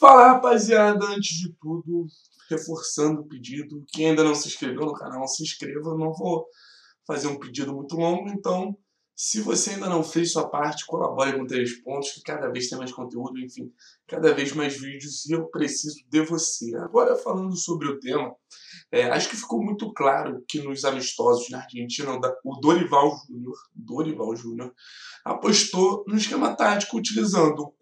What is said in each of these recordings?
Fala, rapaziada, antes de tudo, reforçando o pedido, quem ainda não se inscreveu no canal, se inscreva. Eu não vou fazer um pedido muito longo, então, se você ainda não fez sua parte, colabore com 3 pontos, que cada vez tem mais conteúdo, enfim, cada vez mais vídeos, e eu preciso de você. Agora, falando sobre o tema, acho que ficou muito claro que nos amistosos na Argentina, o Dorival Júnior apostou no esquema tático utilizando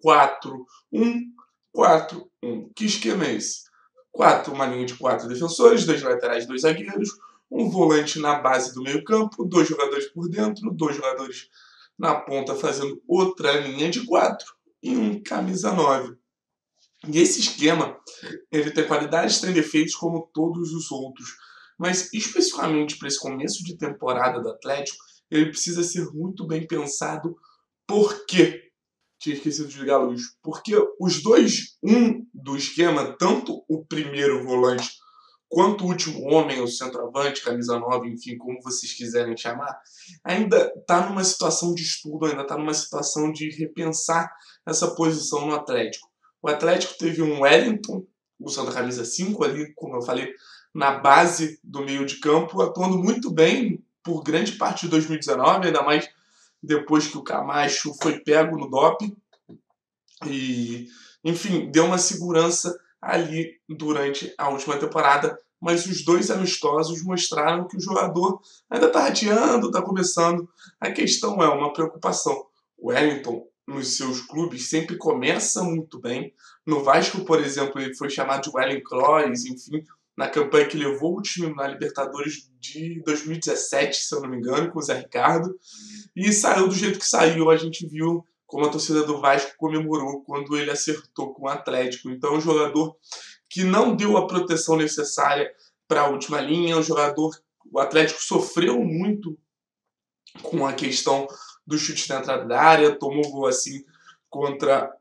4-1-4-1. Que esquema é esse? Uma linha de 4 defensores, 2 laterais, 2 zagueiros, um volante na base do meio campo, 2 jogadores por dentro, 2 jogadores na ponta fazendo outra linha de 4 e um camisa 9. E esse esquema, ele tem qualidades, tem defeitos como todos os outros, mas especificamente para esse começo de temporada do Atlético, ele precisa ser muito bem pensado. Por quê? Tinha esquecido de ligar a luz. Porque os 2-1 do esquema, tanto o primeiro volante quanto o último homem, o centroavante, camisa 9, enfim, como vocês quiserem chamar, ainda está numa situação de estudo, ainda está numa situação de repensar essa posição no Atlético. O Atlético teve um Wellington, usando a camisa 5 ali, como eu falei, na base do meio de campo, atuando muito bem por grande parte de 2019, ainda mais depois que o Camacho foi pego no doping. E, enfim, deu uma segurança ali durante a última temporada, mas os 2 amistosos mostraram que o jogador ainda está rateando, está começando. A questão é uma preocupação. O Wellington, nos seus clubes, sempre começa muito bem. No Vasco, por exemplo, ele foi chamado de Wellington Kroos, enfim, na campanha que levou o time na Libertadores de 2017, se eu não me engano, com o Zé Ricardo, e saiu do jeito que saiu. A gente viu como a torcida do Vasco comemorou quando ele acertou com o Atlético. Então, um jogador que não deu a proteção necessária para a última linha, o Atlético sofreu muito com a questão do chute na entrada da área, tomou gol assim contra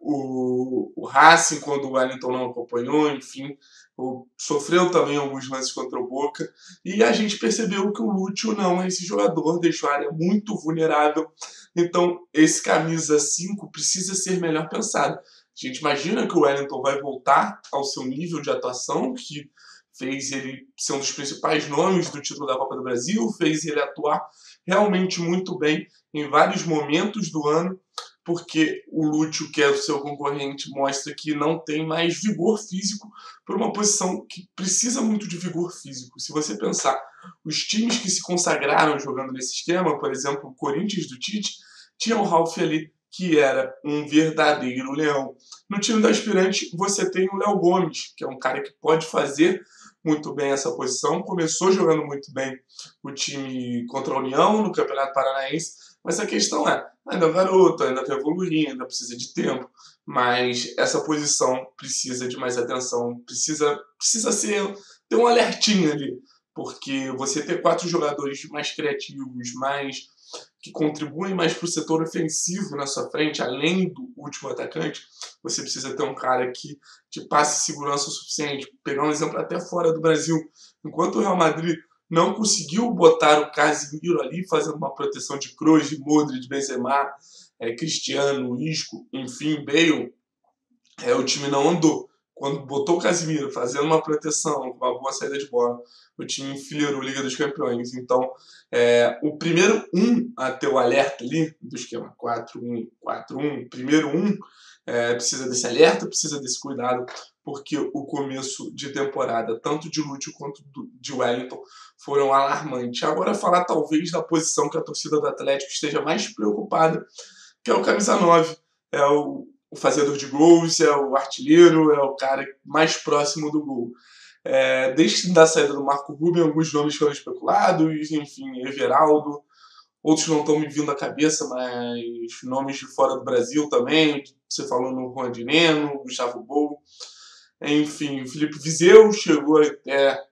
o Racing, quando o Wellington não acompanhou, enfim, sofreu também alguns lances contra o Boca, e a gente percebeu que o Lúcio não é esse jogador, deixou a área muito vulnerável. Então esse camisa 5 precisa ser melhor pensado. A gente imagina que o Wellington vai voltar ao seu nível de atuação, que fez ele ser um dos principais nomes do título da Copa do Brasil, fez ele atuar realmente muito bem em vários momentos do ano, porque o Lúcio, que é o seu concorrente, mostra que não tem mais vigor físico para uma posição que precisa muito de vigor físico. Se você pensar, os times que se consagraram jogando nesse esquema, por exemplo, o Corinthians do Tite, tinha o Ralf ali, que era um verdadeiro leão. No time do aspirante, você tem o Léo Gomes, que é um cara que pode fazer muito bem essa posição, começou jogando muito bem o time contra a União no Campeonato Paranaense, mas a questão ainda é um garoto, ainda está evoluindo, ainda precisa de tempo, mas essa posição precisa de mais atenção, precisa ter um alertinho ali, porque você ter 4 jogadores mais criativos, que contribuem mais para o setor ofensivo na sua frente, além do último atacante, você precisa ter um cara que te passe segurança o suficiente. Pegar um exemplo até fora do Brasil, enquanto o Real Madrid não conseguiu botar o Casemiro ali, fazendo uma proteção de Kroos, de Modric, de Benzema, Cristiano, Isco, enfim, Bale, o time não andou. Quando botou o Casemiro fazendo uma proteção, com uma boa saída de bola, o time enfileirou a Liga dos Campeões. Então, o primeiro a ter o alerta ali, do esquema 4-1-4-1, primeiro precisa desse alerta, precisa desse cuidado, porque o começo de temporada, tanto de Lúcio quanto de Wellington, foram alarmantes. Agora, falar talvez da posição que a torcida do Atlético esteja mais preocupada, que é o camisa 9, é o fazedor de gols, é o artilheiro, é o cara mais próximo do gol. Desde a saída do Marco Rubio, alguns nomes foram especulados, enfim, Everaldo, outros não estão me vindo à cabeça, mas nomes de fora do Brasil também, você falou no Juan Dineno, Gustavo Bou, enfim, o Felipe Viseu chegou até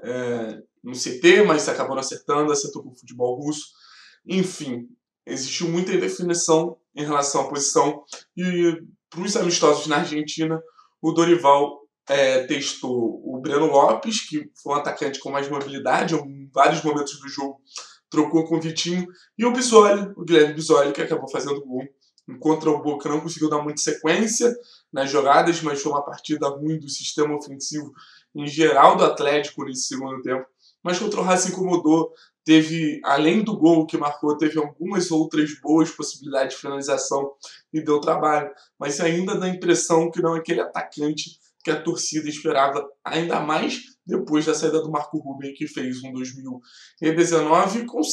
no CT, mas acabou não acertou com o futebol russo. Enfim, existiu muita indefinição em relação à posição, e para os amistosos na Argentina, o Dorival testou o Breno Lopes, que foi um atacante com mais mobilidade, em vários momentos do jogo trocou com o Vitinho, e o Guilherme Bisoli, que acabou fazendo gol Contra o Boca não conseguiu dar muita sequência nas jogadas, mas foi uma partida ruim do sistema ofensivo em geral do Atlético nesse segundo tempo. Mas contra o Racing incomodou, teve, além do gol que marcou, teve algumas outras boas possibilidades de finalização e deu trabalho. Mas ainda dá a impressão que não é aquele atacante que a torcida esperava, ainda mais depois da saída do Marco Ruben, que fez um 2019 com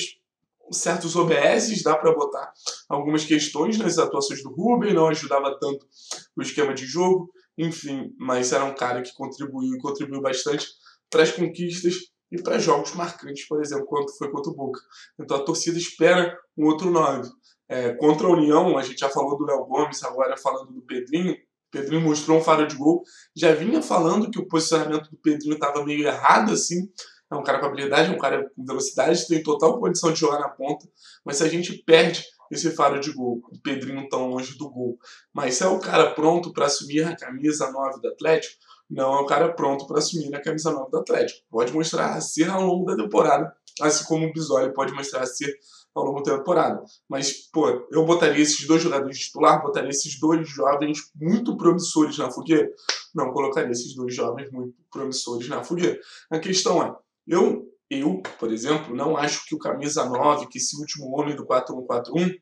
certos OBSs, dá para botar algumas questões nas atuações do Ruben, não ajudava tanto o esquema de jogo, enfim, mas era um cara que contribuiu bastante para as conquistas e para jogos marcantes, por exemplo, quando foi contra o Boca. Então a torcida espera um outro 9. Contra a União, a gente já falou do Léo Gomes, agora falando do Pedrinho. O Pedrinho mostrou um faro de gol. Já vinha falando que o posicionamento do Pedrinho estava meio errado, assim. É um cara com habilidade, é um cara com velocidade, tem total condição de jogar na ponta. Mas se a gente perde esse faro de gol, o Pedrinho tão longe do gol, mas se é o cara pronto para assumir a camisa 9 do Atlético, não é o cara pronto para assumir a camisa 9 do Atlético. Pode mostrar a ser ao longo da temporada, assim como o Bisoli pode mostrar a ser ao longo da temporada. Mas, pô, eu botaria esses dois jogadores titular, botaria esses dois jovens muito promissores na fogueira? Não colocaria esses dois jovens muito promissores na fogueira. A questão é, eu, por exemplo, não acho que o camisa 9, que esse último homem do 4-1-4-1,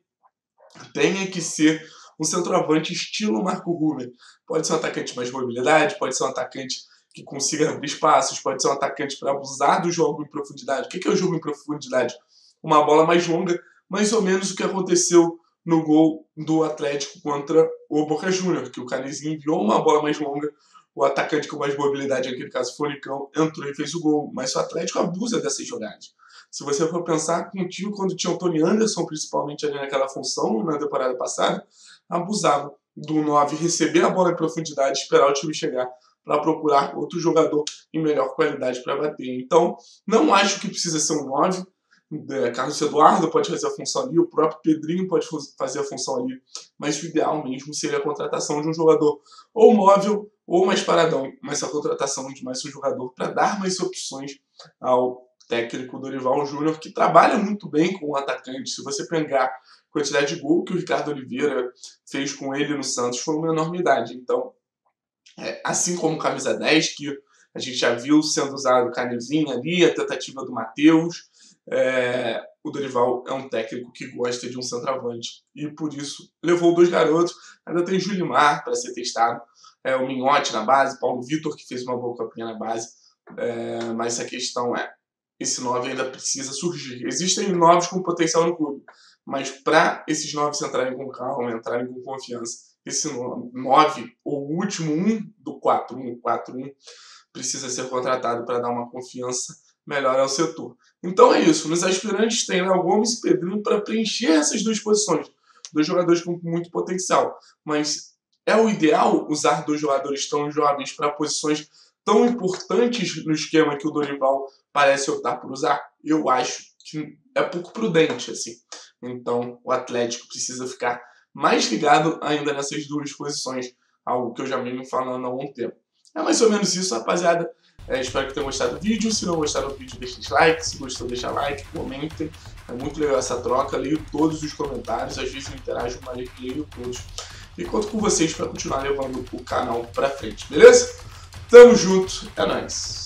tenha que ser um centroavante estilo Marco Ruben. Pode ser um atacante de mais mobilidade, pode ser um atacante que consiga abrir espaços, pode ser um atacante para abusar do jogo em profundidade. O que é o jogo em profundidade? Uma bola mais longa, mais ou menos o que aconteceu no gol do Atlético contra o Boca Juniors, que o Canezinho enviou uma bola mais longa, o atacante com mais mobilidade, naquele caso foi o Nicão, entrou e fez o gol. Mas o Atlético abusa dessas jogadas. Se você for pensar com o time, quando tinha o Tony Anderson, principalmente ali naquela função, na temporada passada, abusava do 9 receber a bola em profundidade, esperar o time chegar para procurar outro jogador em melhor qualidade para bater. Então, não acho que precisa ser um 9. Carlos Eduardo pode fazer a função ali, o próprio Pedrinho pode fazer a função ali, mas o ideal mesmo seria a contratação de um jogador ou móvel ou mais paradão, mas a contratação de mais um jogador para dar mais opções ao técnico Dorival Júnior, que trabalha muito bem com o atacante. Se você pegar a quantidade de gol que o Ricardo Oliveira fez com ele no Santos, foi uma enormidade. Então, assim como o camisa 10, que a gente já viu sendo usado o Canezinho ali, a tentativa do Matheus, o Dorival é um técnico que gosta de um centroavante e por isso levou dois garotos. Ainda tem Julimar para ser testado, o Minhote na base, Paulo Vitor, que fez uma boa campanha na base, mas a questão é, esse 9 ainda precisa surgir. Existem 9 com potencial no clube, mas para esses 9 entrarem com calma, entrarem com confiança, esse 9, ou o último 1 do 4-1-4-1, precisa ser contratado para dar uma confiança melhor ao setor. Então é isso. Nos aspirantes tem Léo Gomes e Pedrinho para preencher essas duas posições. Dois jogadores com muito potencial. Mas é o ideal usar dois jogadores tão jovens para posições tão importantes no esquema que o Dorival parece optar por usar? Eu acho que é pouco prudente, assim. Então o Atlético precisa ficar mais ligado ainda nessas duas posições. Algo que eu já venho falando há algum tempo. É mais ou menos isso, rapaziada. Espero que tenham gostado do vídeo. Se não gostaram do vídeo, deixe like. Se gostou, deixa like, comentem. É muito legal essa troca. Leio todos os comentários. Às vezes eu interajo, mas leio todos. E conto com vocês para continuar levando o canal para frente, beleza? Tamo junto. É nóis.